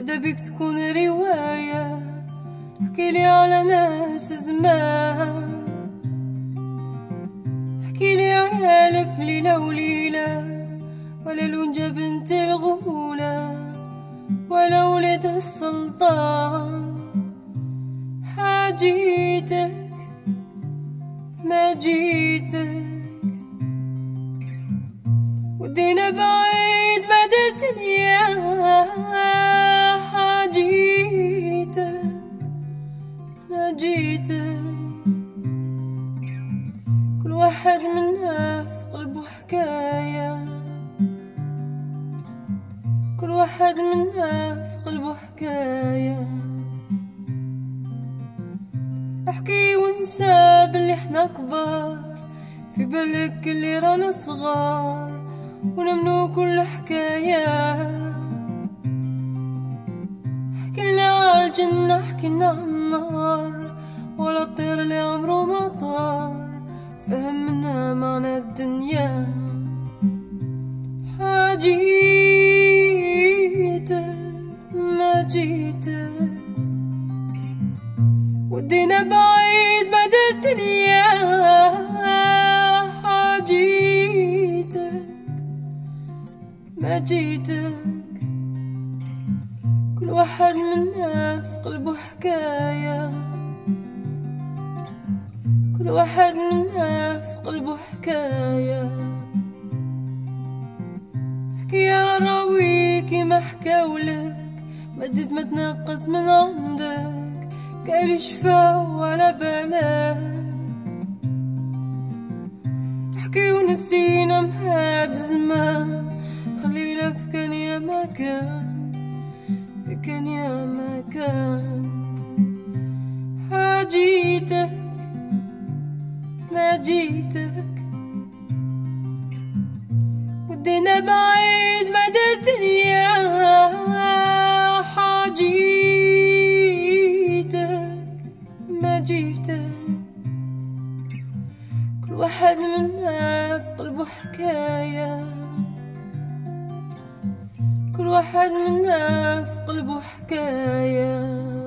بعدا بيك تكون رواية، احكيلي على ناس زمان، احكيلي على ألف ليلة وليلة، ولا لونجا بنت الغولة، ولا ولد السلطان. حاجيتك ما جيتك، ودينا بعيد بعد الدنيا. حاجيتك ما جيتك، كل واحد منا في قلبه حكاية، كل واحد منا في قلبه حكاية. احكي وانسى باللي احنا كبار، في بالك اللي رانا صغار، ونمنو كل حكاية. حكينا عالجنة حكينا عالنار، ولا الطير اللي عمرو ما طار، فهمنا معنى الدنيا. حاجيتك ما جيتك، ودينا بعيد بعد الدنيا. حاجيتك ما جيتك، كل واحد منا في قلبه حكاية، كل واحد منا في قلبه حكاية. احكي يا راويكي ما حكاولك، ما تزيد ما تنقص من عندك، قال شفا ولا بالك. احكي ونسينا مهاد زمان، خلينا في كان يا ما كان، في كان يا ما كان. حاجيتك ما جيتك، ودينا بعيد مدى الدنيا. حاجيتك ما جيتك، كل واحد منا في قلبه حكاية، كل واحد منا في قلبه حكاية.